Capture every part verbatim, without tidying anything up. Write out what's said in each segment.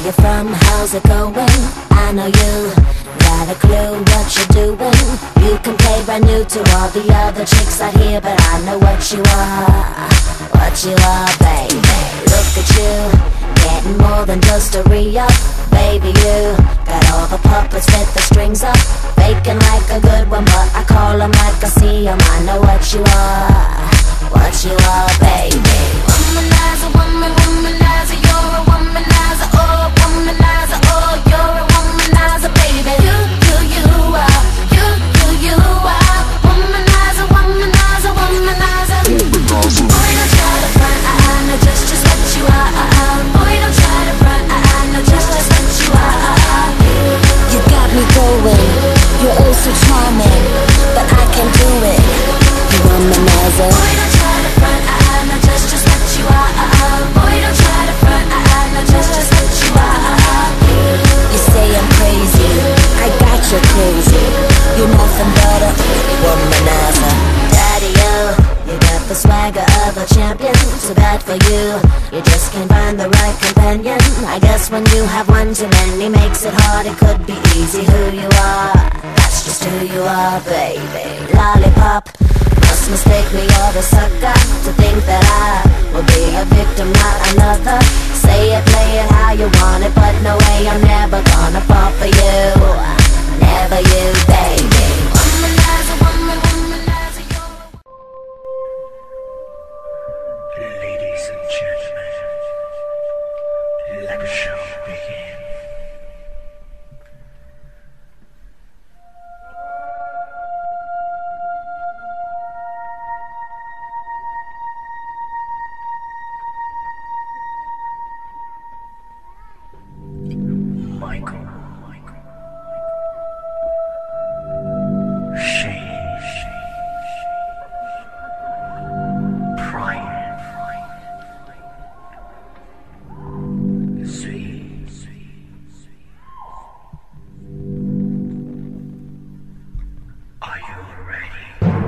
you from? How's it going? I know you got a clue what you're doing. You can play brand new to all the other chicks out here, but I know what you are, what you are, baby. Look at you, getting more than just a re-up. Baby, you got all the puppets, fit the strings up, faking like a good one, but I call them like I see them. I know what you are, what you are, baby. Womanizer, woman, womanizer, you're a womanizer, oh, womanizer, oh, you're a womanizer, baby. You, you, you are, you, you, you are, womanizer, womanizer, womanizer. Boy, don't try to front, I, I know just, just what you are, uh, uh. Boy, don't try to front, I, I know just, just what you are, uh, uh. You got me going, you're oh so charming, but I can do it, you womanizer. Boy, don't try to front, I, I know just, just what you are, uh, uh. Boy, don't try to front, I, I know just, just what you are, uh, uh. You say I'm crazy, I got you crazy, you're nothing but a womanizer. Daddy, you, you got the swagger of a champion, too bad for you, you just can't find the right companion. I guess when you have one too many makes it hard, it could be easy who you are, that's just who you are, baby. Lollipop, must mistake me or the sucker to think that I will be a victim, not another. Say it, play it how you want it, but no way, I'm never gonna fall for you, never you, baby. Womanizer, woman, womanizer, you're a... Ladies and gentlemen, let the show begin. Michael, Michael, Shane, Brian, Sweet, are you ready?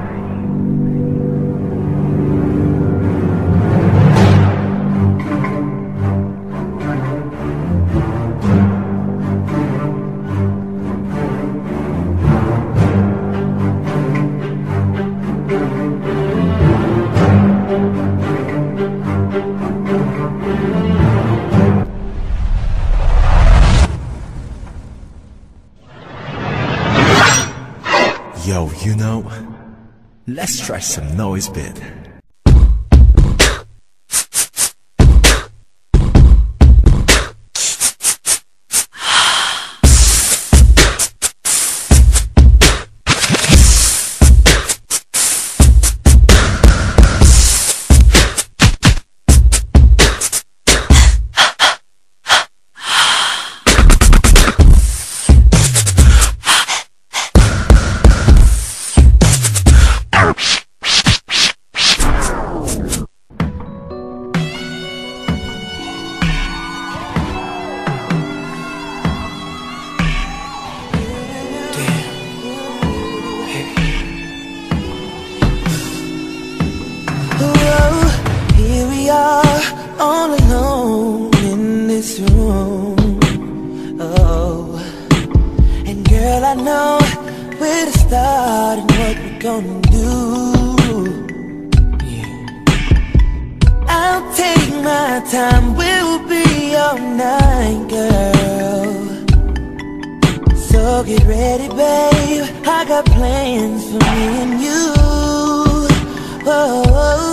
Yo, you know, let's try some noise bit. All alone in this room, oh. And girl, I know where to start and what we're gonna do, yeah. I'll take my time, we'll be all night, girl. So get ready, babe, I got plans for me and you, whoa, whoa.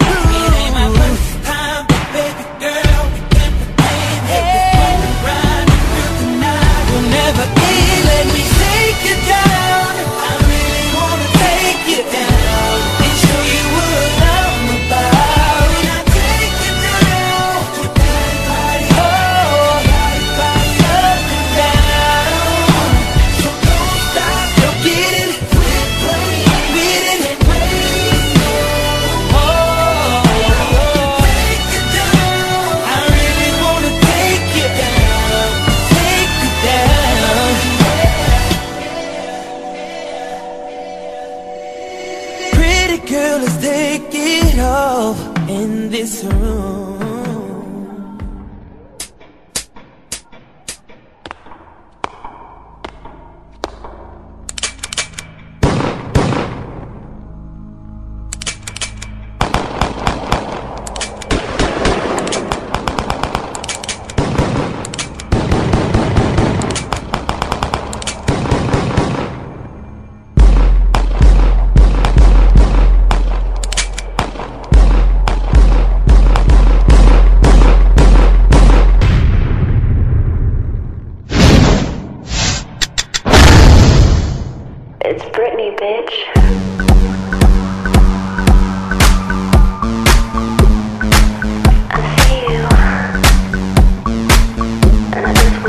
Girl, let's take it off in this room.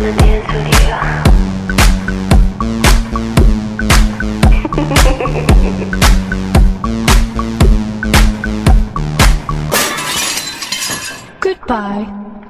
wanna dance with you. Goodbye.